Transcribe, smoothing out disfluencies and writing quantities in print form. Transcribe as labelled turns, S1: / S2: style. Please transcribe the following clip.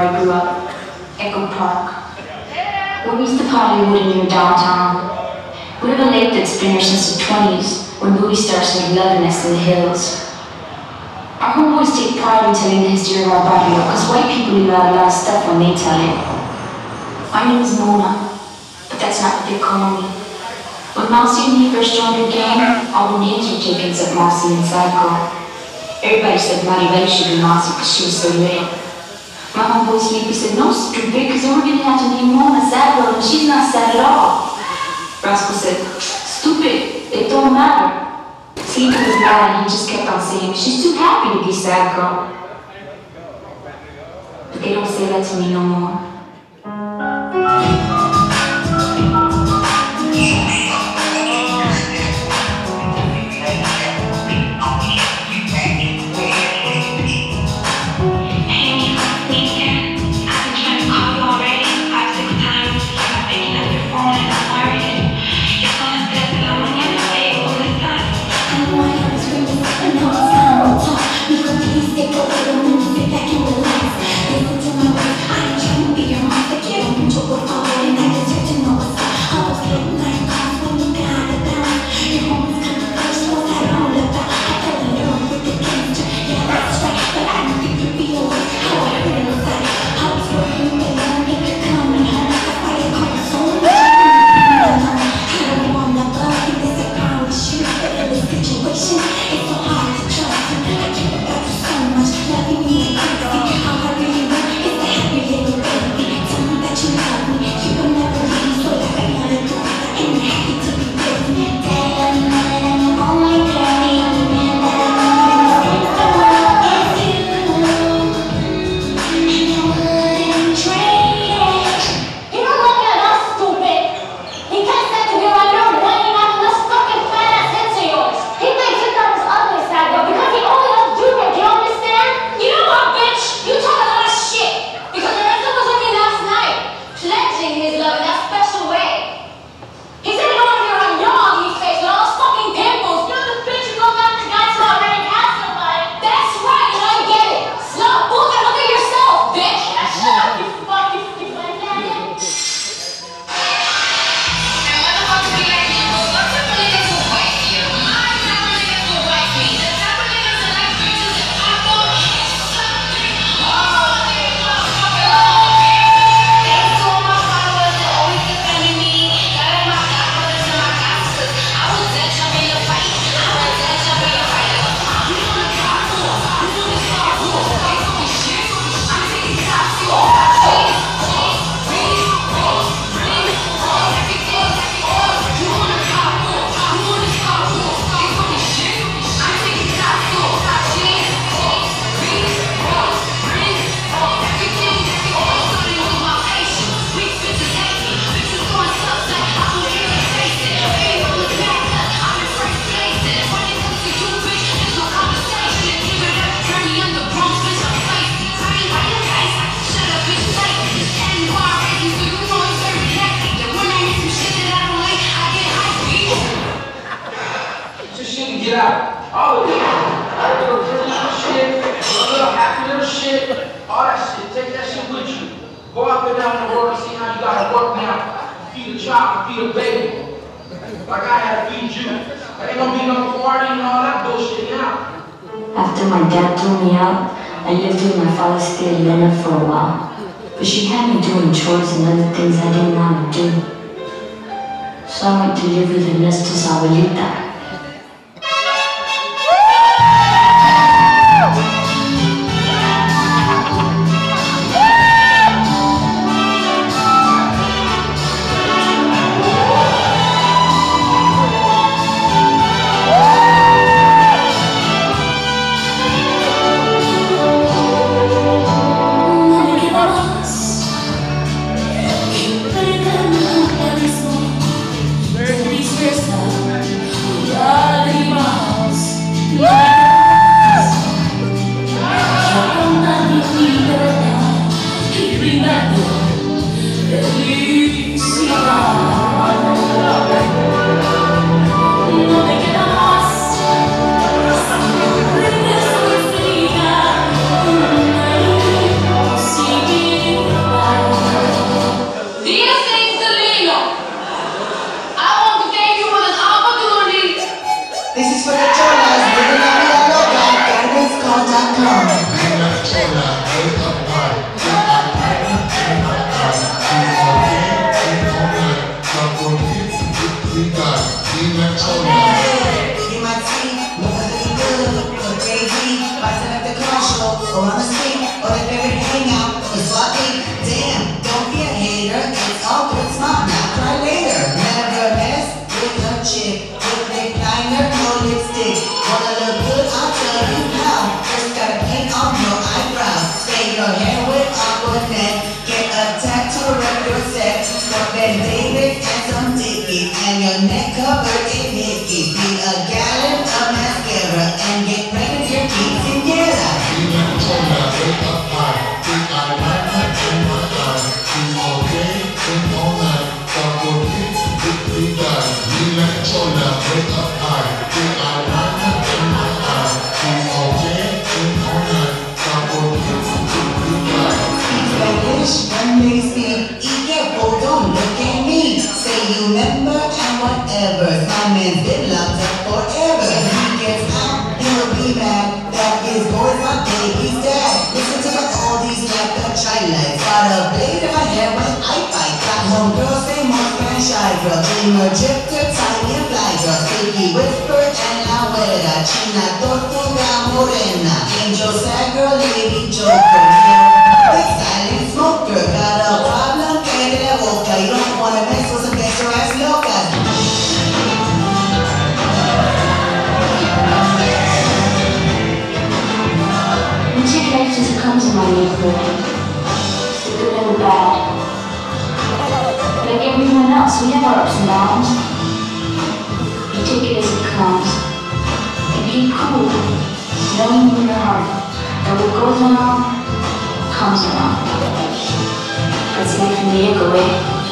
S1: I grew up, Echo Park. We used to party near downtown. We live a lake that's been here since the 20s, when movie stars started loving us in the hills. Our homeboys take pride in telling the history of our barrio, because white people leave out a lot of stuff when they tell it. My name is Mona, but that's not what they call me. When Mousy and me first joined the gang, all the names were taken except Mousy and Psycho. Everybody said Maribel should be Mousy because she was so little. My homeboy Sleepy said, no, stupid, because then we're going to have to name Mona sad girl, and she's not sad at all. Rascal said, stupid, it don't matter. Sleepy was mad and he just kept on saying, she's too happy to be sad girl. But they don't say that to me no more. After my dad threw me out, I lived with my father's stay Lena for a while. But she had me doing chores and other things I didn't want to do. So I went to live with Ernesto's abuelita.
S2: show or on the street or their favorite hangout or swap meet. Damn, don't be a hater. It's all good, smart, not cry later. Never mess with a chick with a liner, no lipstick. Wanna look good? I'll tell you how. First gotta paint on your eyebrows. Stay your hair with awkward net. Get a tattoo of your set. Stuff Ben David and some Dickies, and your neck covered in hickeys. Be a gallon of mascara and get pregnant your kids together.
S3: Wake up high, think I like that in my eye. She's okay, think all night. Double hits, quickly die. Electrola, wake up high, think I like that in my eye. She's okay, think all night. Double hits, quickly die.
S2: Speak Spanish when they speak. Eat careful, don't look at me. Say you remember and whatever. My man's been locked up forever. If he gets out, he'll be mad that his boy's my baby's dad. Listen to my oldies like a child light. Got a blade in my hair when I fight. Got home girls, say more Spanish shy girl. Dreamer, drifter, tiny and fly girl. Sticky whisper and la huela. China, tortuga, morena. Angel, sad girl, lady, joker. Big silent smoker. Got a problem, que de la boca. You don't wanna mess with some gangster ass locas.
S1: The two characters that comes in my neighborhood, the good and the bad. Like everyone else, we have our ups and downs. You take it as it comes. And be cool, knowing in your heart that what goes around, comes around. That's enough for me to go away.